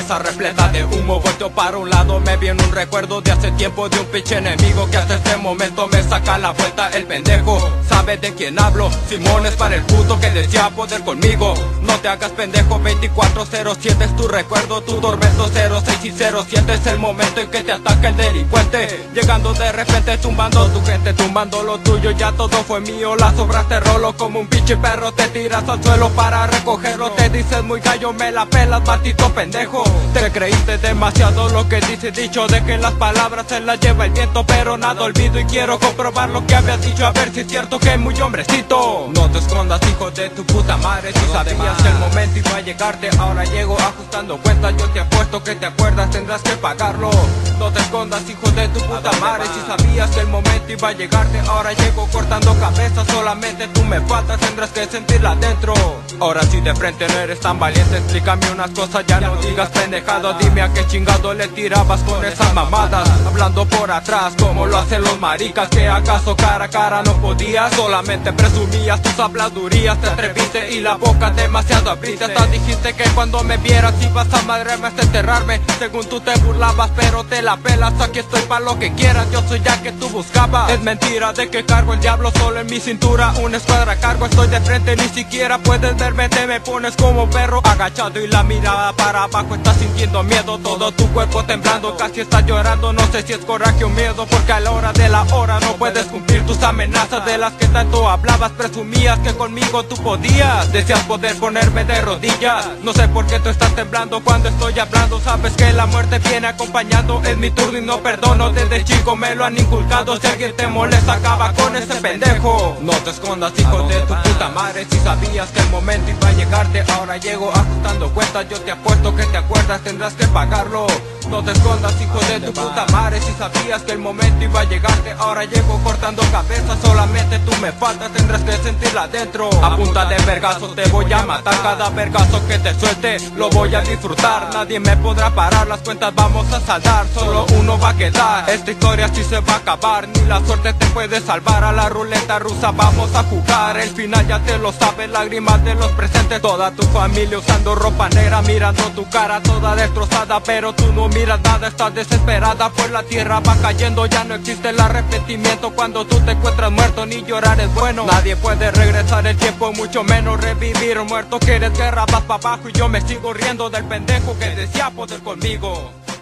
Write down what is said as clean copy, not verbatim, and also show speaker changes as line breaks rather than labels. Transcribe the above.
cabeza repleta de humo. Volteo para un lado, me viene un recuerdo de hace tiempo, de un pinche enemigo que hasta este momento me saca la vuelta. El pendejo sabe de quién hablo. Simón es para el puto que desea poder conmigo. No te hagas pendejo, 2407 es tu recuerdo, tu tormento 06 y 07 es el momento en que te ataca el delincuente. Llegando de repente, tumbando tu gente, tumbando lo tuyo, ya todo fue mío. Las obras te rolo como un pinche perro, te tiras al suelo para recogerlo. Te dices muy gallo, me la pelas, maldito pendejo. Te creíste demasiado lo que dice dicho, de que las palabras se las lleva el viento, pero nada olvido y quiero comprobar lo que habías dicho, a ver si es cierto que es muy hombrecito. No te escondas, hijo de tu puta madre, si sabías que el momento iba a llegarte, ahora llego ajustando cuentas, yo te apuesto que te acuerdas, tendrás que pagarlo. No te escondas, hijo de tu puta madre, si sabías que el momento iba a llegarte, ahora llego cortando cabezas, solamente tú me faltas, tendrás que sentirla adentro. Ahora si de frente no eres tan valiente, explícame unas cosas, ya no digas pendejado, dime a qué chingado le tirabas con esas mamadas, hablando por atrás como lo hacen los maricas, que acaso cara a cara no podías, solamente presumías tus habladurías, te atreviste y la boca demasiado abriste, hasta dijiste que cuando me vieras ibas a madrearme hasta enterrarme, según tú te burlabas pero te la pelas, aquí estoy pa' lo que quieras, yo soy ya que tú buscabas. Es mentira de que cargo el diablo solo en mi cintura, una escuadra cargo, estoy de frente, ni siquiera puedes verme, te me pones como perro agachado y la mirada para abajo, estás sintiendo miedo, todo tu cuerpo temblando, casi estás llorando, no sé si es coraje o miedo, porque a la hora de la hora no puedes cumplir tus amenazas de las que tanto hablabas, presumías que conmigo tú podías, deseas poder ponerme de rodillas, no sé por qué tú estás temblando cuando estoy hablando, sabes que la muerte viene acompañando, es mi turno y no perdono, desde chico me lo han inculcado, si alguien te molesta acaba con ese pendejo. No te escondas, hijo de tu puta madre, si sabías que el momento iba a llegarte, ahora llego ajustando cuentas, yo te apuesto que te acuerdas, tendrás que pagarlo. No te escondas, hijo de tu puta madre, si sabías que el momento iba a llegarte, ahora llego cortando cabezas, solamente tú me faltas, tendrás que sentirla adentro. A punta de vergazo te voy a matar, cada vergazo que te suelte lo voy a disfrutar, nadie me podrá parar, las cuentas vamos a saldar, solo uno va a quedar, esta historia sí se va a acabar, ni la suerte te puede salvar, a la ruleta rusa vamos a jugar, el final ya te lo sabes, lágrimas de los presentes, toda tu familia usando ropa negra, mirando tu cara toda destrozada, pero tú no miras nada, estás desesperada, pues la tierra va cayendo, ya no existe el arrepentimiento, cuando tú te encuentras muerto ni llorar es bueno, nadie puede regresar el tiempo, mucho menos revivir un muerto, quieres guerra, vas pa' abajo y yo me sigo riendo del pendejo que decía poder conmigo.